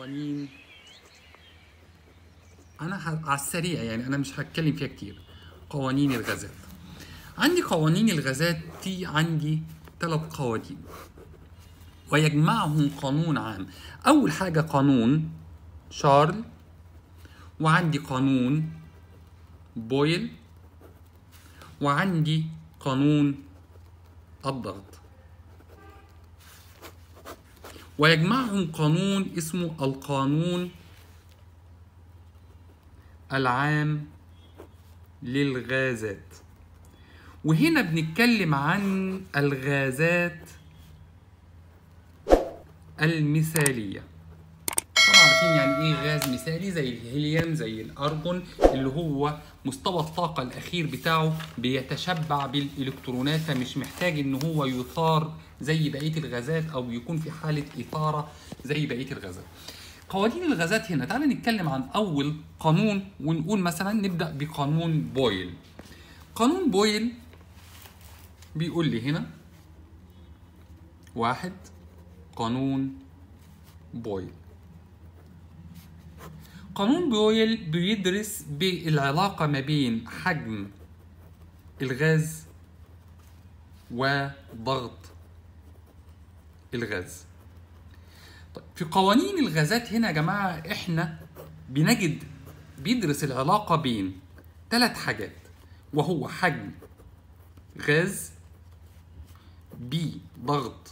قوانين. انا على السريع يعني انا مش هتكلم فيها كتير. قوانين الغازات. عندي قوانين الغازات دي عندي 3 قوانين ويجمعهم قانون عام. اول حاجه قانون شارل، وعندي قانون بويل، وعندي قانون الضغط، ويجمعهم قانون اسمه القانون العام للغازات. وهنا بنتكلم عن الغازات المثالية. طبعا عارفين يعني ايه غاز مثالي؟ زي الهيليوم، زي الارجون، اللي هو مستوى الطاقة الأخير بتاعه بيتشبع بالإلكترونات، فمش محتاج إن هو يثار زي بقية الغازات أو يكون في حالة إثارة زي بقية الغازات. قوانين الغازات هنا تعالى نتكلم عن أول قانون ونقول مثلا نبدأ بقانون بويل. قانون بويل بيقول لي هنا 1 قانون بويل. قانون بويل بيدرس بالعلاقة ما بين حجم الغاز وضغط الغاز. طيب في قوانين الغازات هنا يا جماعة احنا بنجد بيدرس العلاقة بين 3 حاجات، وهو حجم غاز، بي ضغط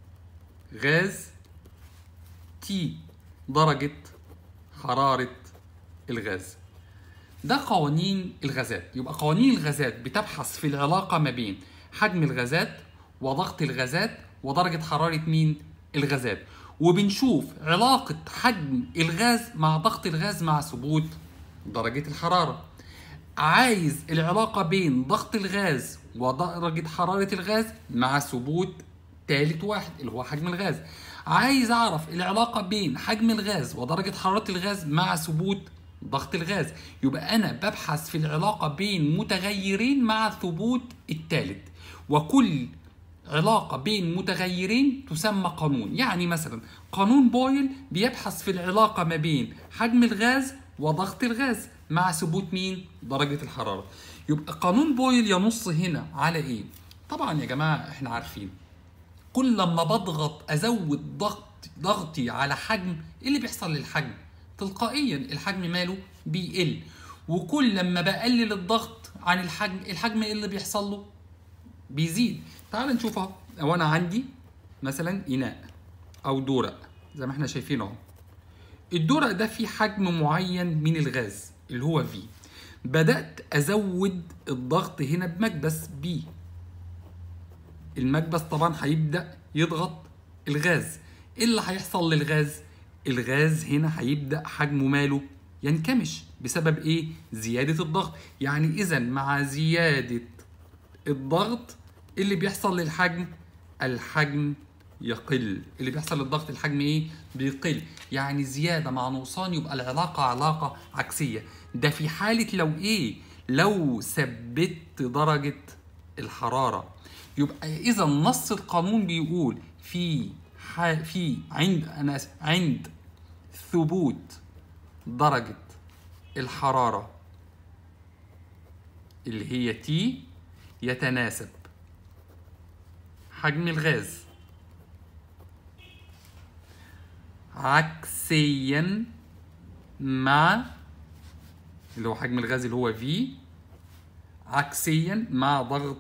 غاز، تي درجة حرارة الغاز. ده قوانين الغازات. يبقى قوانين الغازات بتبحث في العلاقة ما بين حجم الغازات وضغط الغازات ودرجة حرارة مين؟ الغازات. وبنشوف علاقة حجم الغاز مع ضغط الغاز مع ثبوت درجة الحرارة. عايز العلاقة بين ضغط الغاز ودرجة حرارة الغاز مع ثبوت ثالث واحد اللي هو حجم الغاز. عايز اعرف العلاقة بين حجم الغاز ودرجة حرارة الغاز مع ثبوت ضغط الغاز. يبقى انا ببحث في العلاقة بين متغيرين مع ثبوت الثالث، وكل علاقة بين متغيرين تسمى قانون. يعني مثلا قانون بويل بيبحث في العلاقة ما بين حجم الغاز وضغط الغاز مع ثبوت مين؟ درجة الحرارة. يبقى قانون بويل ينص هنا على ايه؟ طبعا يا جماعة احنا عارفين كل لما بضغط ازود ضغطي على حجم، ايه اللي بيحصل للحجم؟ تلقائيا الحجم ماله؟ بيقل. وكل لما بقلل الضغط عن الحجم ايه اللي بيحصل له؟ بيزيد. تعال نشوف اهو. لو انا عندي مثلا اناء او دورق زي ما احنا شايفين اهو، الدورق ده فيه حجم معين من الغاز اللي هو في. بدأت ازود الضغط هنا بمكبس بي. المكبس طبعا هيبدأ يضغط الغاز. ايه اللي هيحصل للغاز؟ الغاز هنا هيبدأ حجمه ماله؟ ينكمش. بسبب ايه؟ زيادة الضغط. يعني اذا مع زيادة الضغط اللي بيحصل للحجم؟ الحجم يقل. اللي بيحصل للضغط الحجم ايه؟ بيقل. يعني زيادة مع نقصان، يبقى العلاقة علاقة عكسية. ده في حالة لو ايه؟ لو ثبت درجة الحرارة. يبقى اذا نص القانون بيقول عند ثبوت درجة الحرارة اللي هي تي يتناسب حجم الغاز عكسيا مع اللي هو حجم الغاز اللي هو في عكسيا مع ضغط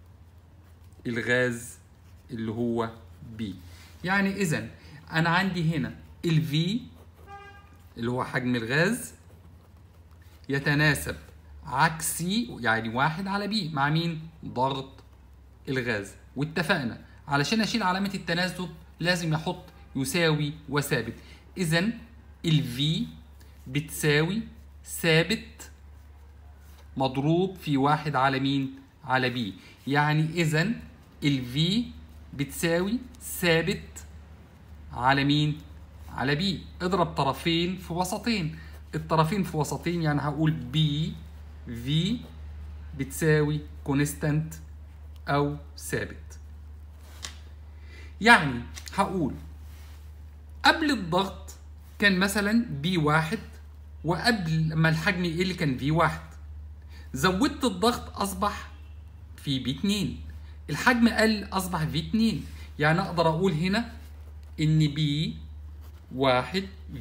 الغاز اللي هو بي. يعني اذا انا عندي هنا الفي اللي هو حجم الغاز يتناسب عكسي، يعني 1 على بي مع مين؟ ضغط الغاز. واتفقنا علشان اشيل علامة التناسب لازم احط يساوي وثابت. اذا الفي بتساوي ثابت مضروب في 1 على مين؟ على بي. يعني اذا الفي بتساوي ثابت على مين؟ على بي. اضرب طرفين في وسطين. الطرفين في وسطين يعني هقول بي في بتساوي كونستانت او ثابت. يعني هقول قبل الضغط كان مثلا B1 وقبل ما الحجم يقل كان V1، زودت الضغط أصبح في B2، الحجم قل أصبح V2. يعني أقدر أقول هنا إن B1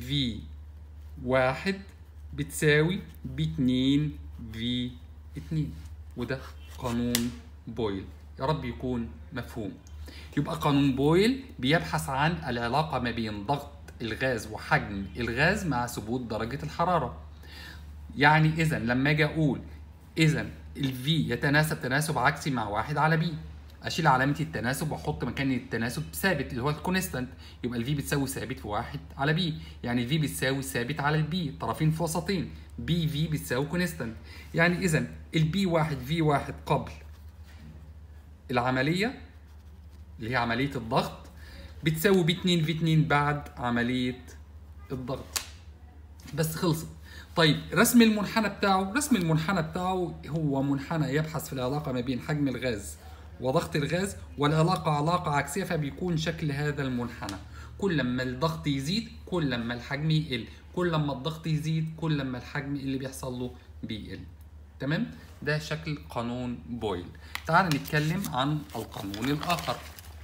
V1 بتساوي B2 V2، وده قانون بويل. يا رب يكون مفهوم. يبقى قانون بويل بيبحث عن العلاقة ما بين ضغط الغاز وحجم الغاز مع ثبوت درجة الحرارة. يعني إذا لما أجي أقول إذا V يتناسب تناسب عكسي مع 1 على B، أشيل علامة التناسب وأحط مكان التناسب ثابت اللي هو الكونستانت، يبقى ال V بتساوي ثابت في 1 على B، يعني ال V بتساوي ثابت على ال B، طرفين في وسطين، BV بتساوي كونستانت. يعني إذا ال B1 V1 قبل العملية اللي هي عملية الضغط بتساوي B2 V2 بعد عملية الضغط. بس خلصت. طيب رسم المنحنى بتاعه هو منحنى يبحث في العلاقة ما بين حجم الغاز وضغط الغاز، والعلاقة علاقة عكسية، فبيكون شكل هذا المنحنى. كل ما الضغط يزيد كل ما الحجم يقل، كل ما الضغط يزيد كل ما الحجم اللي بيحصل له بيقل. تمام؟ ده شكل قانون بويل. تعال نتكلم عن القانون الآخر،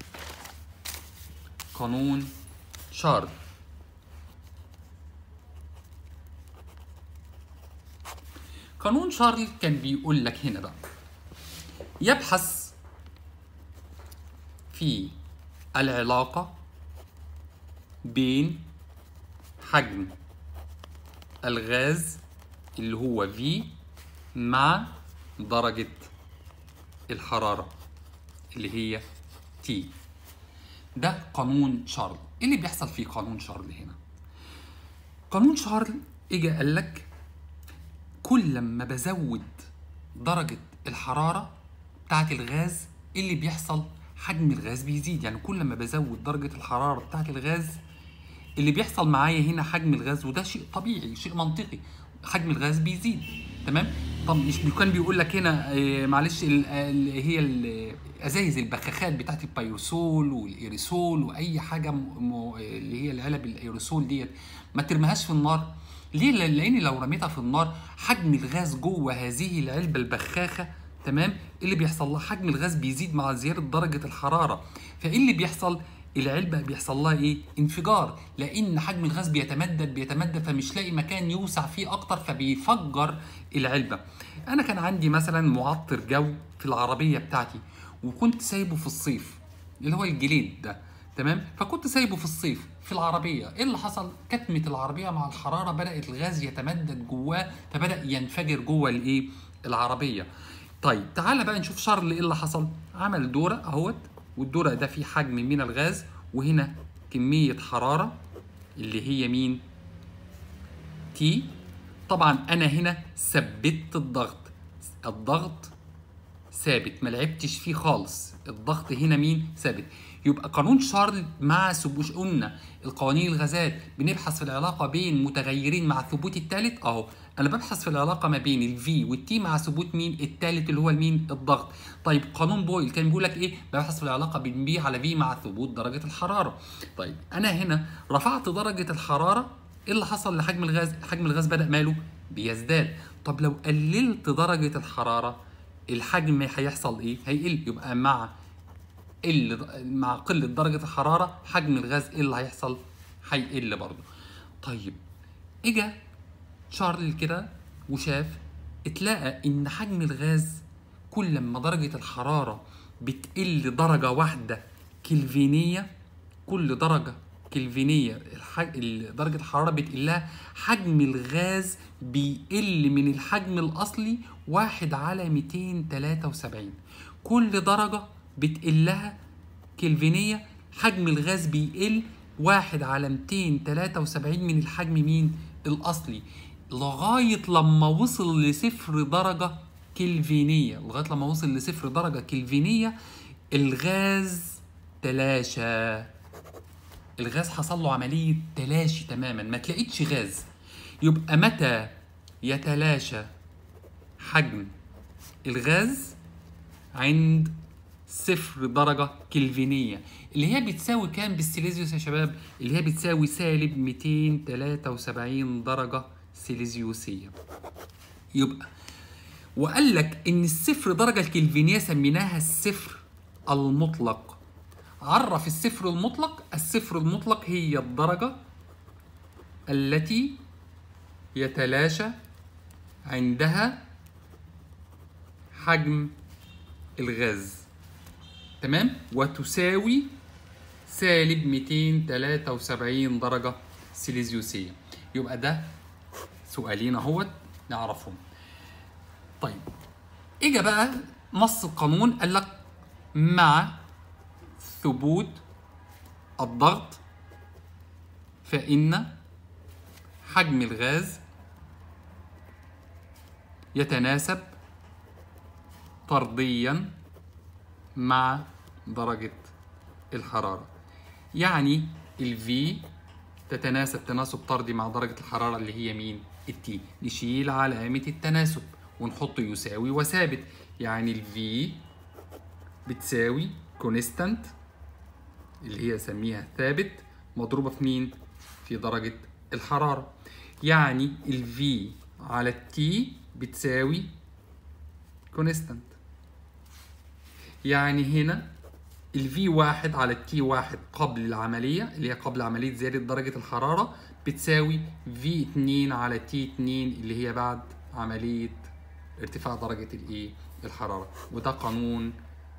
قانون شارل. قانون شارل كان بيقول لك هنا بقى يبحث في العلاقة بين حجم الغاز اللي هو V مع درجة الحرارة اللي هي T. ده قانون شارل. ايه اللي بيحصل في قانون شارل هنا؟ قانون شارل اجى قال لك كل ما بزود درجة الحرارة بتاعت الغاز اللي بيحصل حجم الغاز بيزيد. يعني كل ما بزود درجة الحرارة بتاعت الغاز اللي بيحصل معايا هنا حجم الغاز، وده شيء طبيعي شيء منطقي، حجم الغاز بيزيد. تمام؟ طب مش كان بيقول لك هنا معلش اللي هي ازايز البخاخات بتاعت البيروسول والايريسول واي حاجه اللي هي العلب الايريسول ديت ما ترميهاش في النار. ليه؟ لان لو رميتها في النار حجم الغاز جوه هذه العلبه البخاخه، تمام، اللي بيحصل لها حجم الغاز بيزيد مع زياده درجه الحراره. فايه اللي بيحصل؟ العلبه بيحصل لها ايه؟ انفجار، لان حجم الغاز بيتمدد فمش لاقي مكان يوسع فيه اكتر فبيفجر العلبه. انا كان عندي مثلا معطر جو في العربيه بتاعتي وكنت سايبه في الصيف اللي هو الجليد ده، تمام، فكنت سايبه في الصيف في العربيه. ايه اللي حصل؟ كتمه العربيه مع الحراره بدات الغاز يتمدد جواه فبدا ينفجر جوه الايه؟ العربيه. طيب تعالى بقى نشوف شارل ايه اللي حصل. عمل دوره اهوت، والدورة ده فيه حجم من الغاز وهنا كمية حرارة اللي هي مين؟ تي. طبعا أنا هنا ثبت الضغط ثابت، ما لعبتش فيه خالص، الضغط هنا مين؟ ثابت. يبقى قانون شارل مع ثبوت، قلنا القوانين الغازات بنبحث في العلاقة بين متغيرين مع ثبوت الثالث، اهو انا ببحث في العلاقة ما بين الفي والتي مع ثبوت مين؟ الثالث اللي هو مين؟ الضغط. طيب قانون بويل كان بيقول لك ايه؟ ببحث في العلاقة بين بي على في مع ثبوت درجة الحرارة. طيب انا هنا رفعت درجة الحرارة، ايه اللي حصل لحجم الغاز؟ حجم الغاز بدأ ماله؟ بيزداد. طب لو قللت درجة الحرارة الحجم هيحصل ايه؟ هيقل. يبقى مع قلة درجة الحرارة حجم الغاز ايه اللي هيحصل؟ هيقل برضه. طيب اجا شارل كده وشاف، اتلاقى ان حجم الغاز كل ما درجة الحرارة بتقل درجة واحدة كلفينية، كل درجة كلفينية درجة الحرارة بتقلها حجم الغاز بيقل من الحجم الأصلي 1 على 273. كل درجة بتقلها كلفينية حجم الغاز بيقل 1 على 273 من الحجم مين؟ الأصلي، لغاية لما وصل لصفر درجة كلفينية. لغاية لما وصل لصفر درجة كلفينية الغاز تلاشى. الغاز حصل له عملية تلاشي تماما، ما تلاقيتش غاز. يبقى متى يتلاشى حجم الغاز؟ عند 0 درجة كلفينية، اللي هي بتساوي كام بالسيليزيوس يا شباب؟ اللي هي بتساوي سالب 273 درجة سيليزيوسية. يبقى وقال لك إن الصفر درجة الكلفينية سميناها الصفر المطلق. عرف الصفر المطلق: الصفر المطلق هي الدرجة التي يتلاشى عندها حجم الغاز، تمام؟ وتساوي سالب 273 درجة سيليزيوسية. يبقى ده سؤالين اهوت نعرفهم. طيب اجا بقى نص القانون قال لك: مع ثبوت الضغط فإن حجم الغاز يتناسب طرديا مع درجة الحرارة. يعني الفي تتناسب تناسب طردي مع درجة الحرارة اللي هي مين؟ التي. نشيل علامة التناسب ونحط يساوي وثابت. يعني الفي بتساوي كونستانت اللي هي سميها ثابت مضروبة في مين؟ في درجة الحرارة. يعني الفي على التي بتساوي كونستانت. يعني هنا الفي واحد على التي واحد قبل العملية اللي هي قبل عملية زيادة درجة الحرارة بتساوي في 2 على تي 2 اللي هي بعد عملية ارتفاع درجة الحرارة. وده قانون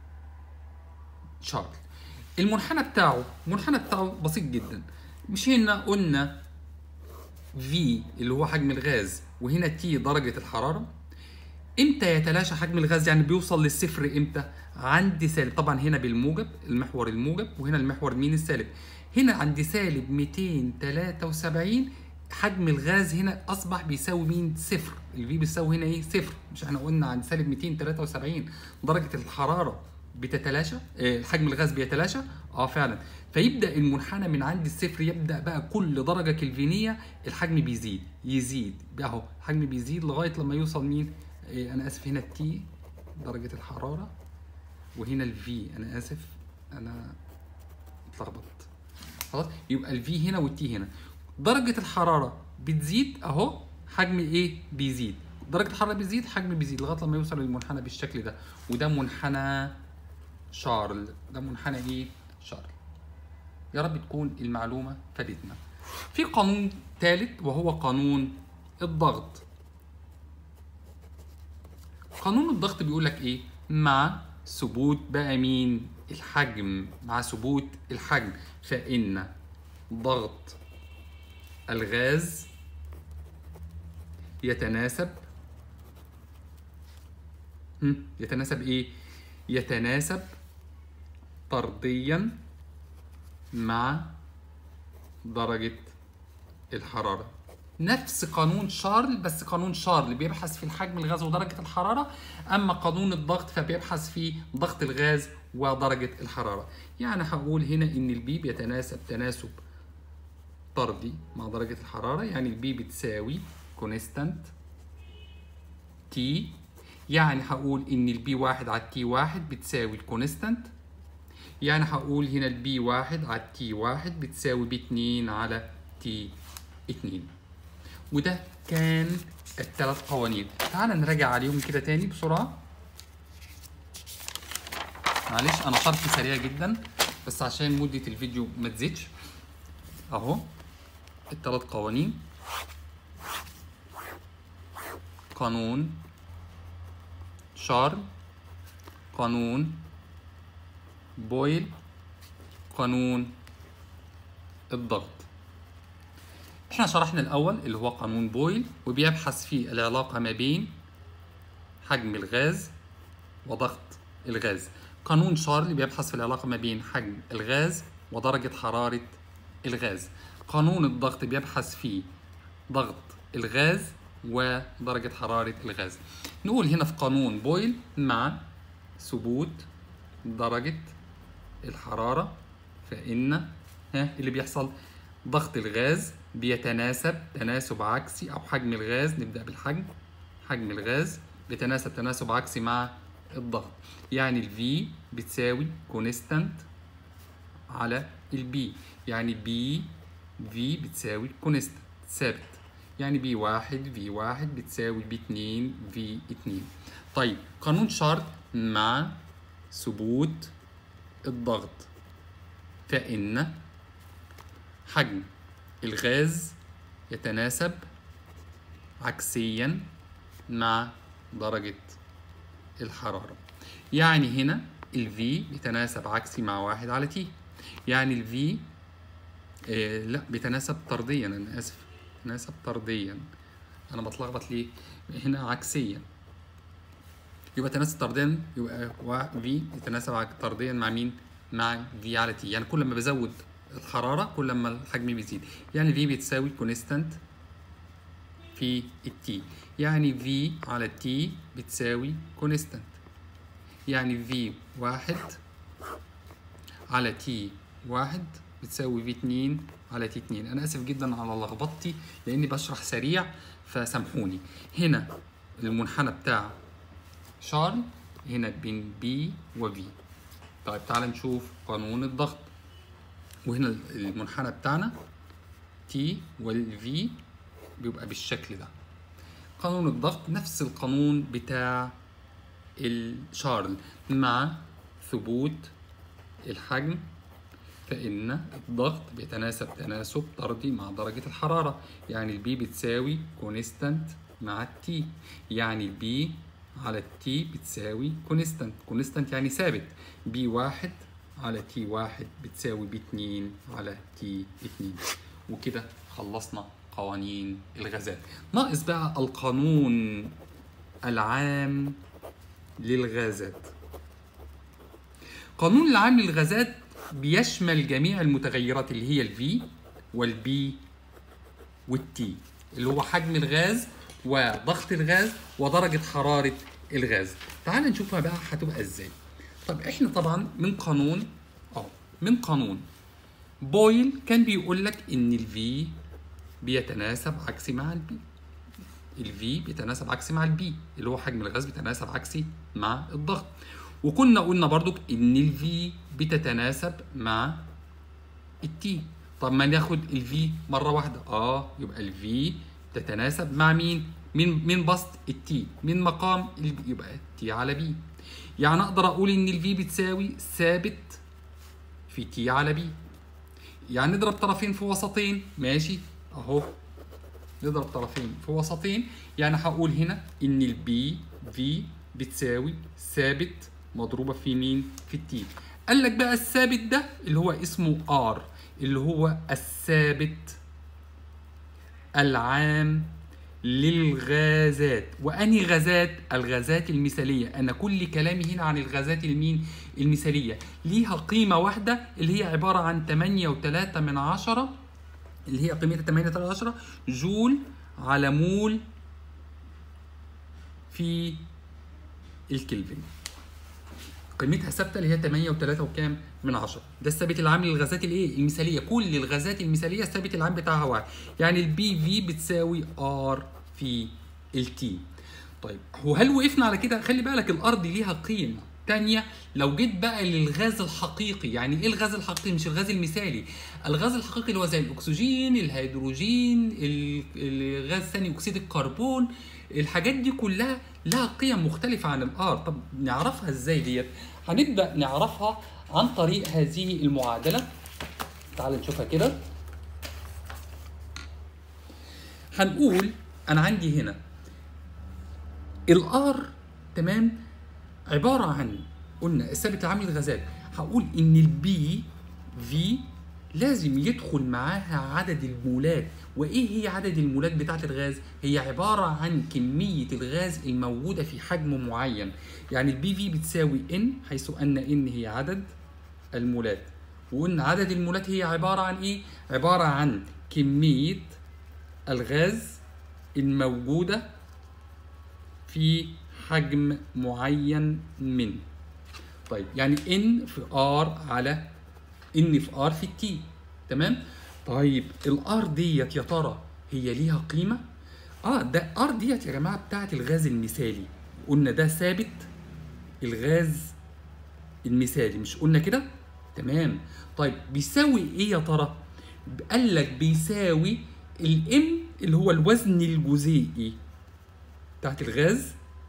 شارل. المنحنى بتاعه بسيط جدا. مش هنا قلنا في اللي هو حجم الغاز وهنا تي درجة الحرارة؟ امتى يتلاشى حجم الغاز؟ يعني بيوصل للصفر امتى؟ عند سالب، طبعا هنا بالموجب، المحور الموجب، وهنا المحور مين؟ السالب. هنا عند سالب 273 حجم الغاز هنا اصبح بيساوي مين؟ صفر. الفي بيساوي هنا ايه؟ صفر. مش احنا قلنا عند سالب 273 درجة الحرارة بتتلاشى، حجم الغاز بيتلاشى؟ فعلا. فيبدا المنحنى من عند الصفر، يبدا بقى كل درجة كلفينية الحجم يزيد اهو، الحجم بيزيد لغاية لما يوصل مين؟ انا اسف، هنا التي درجة الحرارة وهنا الفي، انا اسف انا اتلخبطت خلاص. يبقى الفي هنا والتي هنا. درجة الحرارة بتزيد اهو، حجم بيزيد. درجة الحرارة بتزيد، حجم بيزيد لغاية لما يوصل للمنحنى بالشكل ده. وده منحنى شارل. ده منحنى شارل. يا رب تكون المعلومة فادتنا. في قانون ثالث وهو قانون الضغط. قانون الضغط بيقول لك مع ثبوت بقى مين؟ الحجم. مع ثبوت الحجم فإن ضغط الغاز يتناسب يتناسب طرديا مع درجة الحرارة. نفس قانون شارل، بس قانون شارل بيبحث في الحجم الغاز ودرجة الحرارة، أما قانون الضغط فبيبحث في ضغط الغاز ودرجة الحرارة. يعني هقول هنا إن البي بيتناسب تناسب طردي مع درجة الحرارة. يعني البي بتساوي كونستانت تي. يعني هقول إن البي واحد على التي واحد بتساوي الكونستانت. يعني هقول هنا البي واحد على التي واحد بتساوي بي 2 على تي 2. وده كان الثلاث قوانين. تعال نراجع عليهم كده تاني بسرعة. معلش أنا شرحي سريع جدا بس عشان مدة الفيديو ما تزيدش. أهو الثلاث قوانين: قانون شارل، قانون بويل، قانون الضغط. احنا شرحنا الاول اللي هو قانون بويل وبيبحث فيه العلاقة ما بين حجم الغاز وضغط الغاز. قانون شارل بيبحث في العلاقة ما بين حجم الغاز ودرجة حرارة الغاز. قانون الضغط بيبحث فيه ضغط الغاز ودرجة حرارة الغاز. نقول هنا في قانون بويل: مع ثبوت درجة الحرارة فإن اللي بيحصل ضغط الغاز بيتناسب تناسب عكسي، أو حجم الغاز، نبدأ بالحجم. حجم الغاز بيتناسب تناسب عكسي مع الضغط. يعني الفي بتساوي كونستانت على البي، يعني بي في بتساوي كونستانت ثابت، يعني بي واحد في واحد بتساوي بي اتنين في اتنين. طيب قانون شرط مع ثبوت الضغط، فإن حجم الغاز يتناسب عكسيا مع درجة الحرارة. يعني هنا ال V بيتناسب عكسي مع 1 على T، يعني ال V لا بيتناسب طرديا، أنا آسف، بيتناسب طرديا، أنا بتلخبط ليه؟ هنا عكسيا، يبقى تناسب طرديا، يبقى V يتناسب طرديا مع مين؟ مع V على T. يعني كل ما بزود الحرارة كل ما الحجم بيزيد، يعني V بتساوي كونستانت في التي، يعني V على T بتساوي كونستانت، يعني V واحد على T واحد بتساوي V اتنين على T اتنين. أنا آسف جدا على لخبطتي لأني بشرح سريع فسامحوني. هنا المنحنى بتاع شارل هنا بين B و V. طيب تعال نشوف قانون الضغط، وهنا المنحنى بتاعنا T وال V بيبقى بالشكل ده. قانون الضغط نفس القانون بتاع الشارل مع ثبوت الحجم، فإن الضغط بيتناسب تناسب طردي مع درجة الحرارة، يعني البي بتساوي كونستانت مع التي، يعني البي على التي بتساوي كونستانت، كونستانت يعني ثابت، بي واحد على تي واحد بتساوي بي اتنين على تي اتنين. وكده خلصنا قوانين الغازات. ناقص بقى القانون العام للغازات. قانون العام للغازات بيشمل جميع المتغيرات اللي هي الفي والبي والتي، اللي هو حجم الغاز وضغط الغاز ودرجة حرارة الغاز. تعال نشوفها بقى هتبقى ازاي. طب احنا طبعا من قانون بويل كان بيقول لك ان الفي بيتناسب عكسي مع البي، الفي بيتناسب عكسي مع البي اللي هو حجم الغاز بيتناسب عكسي مع الضغط. وكنا قلنا برضو ان الفي بتتناسب مع التي. طب ما ناخد الفي مره واحده، يبقى الفي تتناسب مع مين؟ من بسط التي، من مقام البي، يبقى تي على بي. يعني اقدر اقول ان الفي بتساوي ثابت في تي على بي. يعني نضرب طرفين في وسطين، ماشي اهو، نضرب طرفين في وسطين، يعني هقول هنا ان البي في بتساوي ثابت مضروبه في مين؟ في التي. قال لك بقى الثابت ده اللي هو اسمه ار، اللي هو الثابت العام للغازات. وانهي غازات؟ الغازات المثاليه. انا كل كلامي هنا عن الغازات المثاليه، ليها قيمه واحده اللي هي عباره عن 8.3 اللي هي قيمتها 8.3 جول على مول في الكلفن. قيمتها ثابته اللي هي 8.3 وكام من 10. ده الثابت العام للغازات الايه؟ المثاليه. كل الغازات المثاليه الثابت العام بتاعها واحد، يعني البي في بتساوي ار في التي. طيب وهل وقفنا على كده؟ خلي بالك الار دي ليها قيمه تانية. لو جيت بقى للغاز الحقيقي، يعني ايه الغاز الحقيقي؟ مش الغاز المثالي. الغاز الحقيقي اللي هو زي الاكسجين، الهيدروجين، الغاز ثاني اكسيد الكربون، الحاجات دي كلها لها قيم مختلفة عن الار. طب نعرفها ازاي ديت؟ هنبدأ نعرفها عن طريق هذه المعادلة. تعال نشوفها كده. هنقول انا عندي هنا الار، تمام، عبارة عن، قلنا الثابت العام للغازات، هقول ان البي في لازم يدخل معاها عدد المولات. وايه هي عدد المولات بتاعت الغاز؟ هي عبارة عن كمية الغاز الموجودة في حجم معين. يعني البي في بتساوي ان، حيث ان هي عدد المولات، وان عدد المولات هي عبارة عن ايه؟ عبارة عن كمية الغاز الموجودة في حجم معين من. طيب يعني ان في ار على ان في ار في التي، تمام؟ طيب الار ديت يا ترى هي ليها قيمه؟ ده ار ديت يا جماعه بتاعت الغاز المثالي، قلنا ده ثابت الغاز المثالي، مش قلنا كده؟ تمام. طيب بيساوي ايه يا ترى؟ قال لك بيساوي الام اللي هو الوزن الجزيئي بتاعت الغاز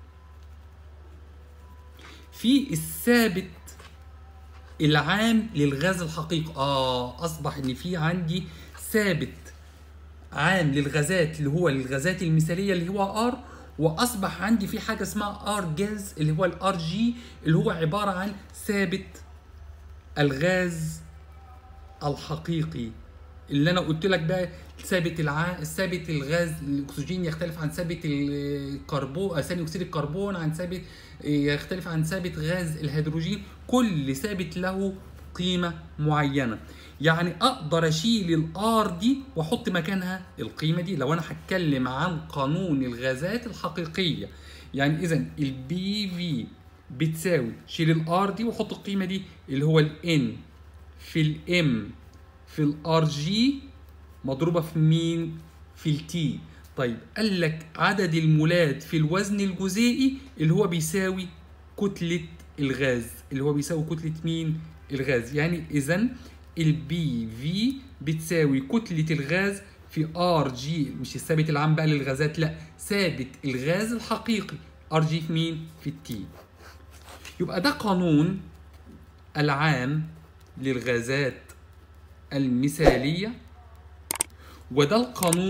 في الثابت العام للغاز الحقيقي. اصبح ان في عندي ثابت عام للغازات اللي هو الغازات المثاليه اللي هو ار، واصبح عندي في حاجه اسمها ار جاز اللي هو الار جي اللي هو عباره عن ثابت الغاز الحقيقي. اللي انا قلت لك بقى ثابت الغاز الاكسجين يختلف عن ثابت الكربون، ثاني اكسيد الكربون عن ثابت، يختلف عن ثابت غاز الهيدروجين. كل ثابت له قيمه معينه. يعني اقدر اشيل الار دي واحط مكانها القيمه دي لو انا هتكلم عن قانون الغازات الحقيقيه. يعني اذا البي في بتساوي، شيل الار دي وحط القيمه دي اللي هو الان في الام في الار جي مضروبه في مين؟ في التي. طيب قال لك عدد المولات في الوزن الجزيئي اللي هو بيساوي كتله الغاز، اللي هو بيساوي كتله مين؟ الغاز. يعني اذا البي في بتساوي كتله الغاز في ار جي، مش الثابت العام بقى للغازات، لا، ثابت الغاز الحقيقي ار جي في مين؟ في التي. يبقى ده قانون العام للغازات المثالية، وده القانون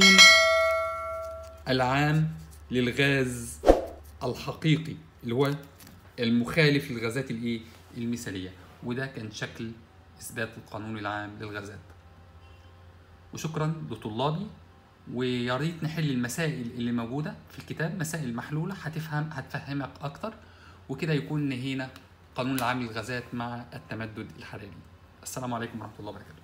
العام للغاز الحقيقي اللي هو المخالف للغازات المثالية. وده كان شكل إثبات القانون العام للغازات. وشكرا لطلابي، ويا ريت نحل المسائل اللي موجودة في الكتاب، مسائل محلولة هتفهمك أكتر، وكده يكون نهينا قانون العام للغازات مع التمدد الحراري. السلام عليكم ورحمة الله وبركاته.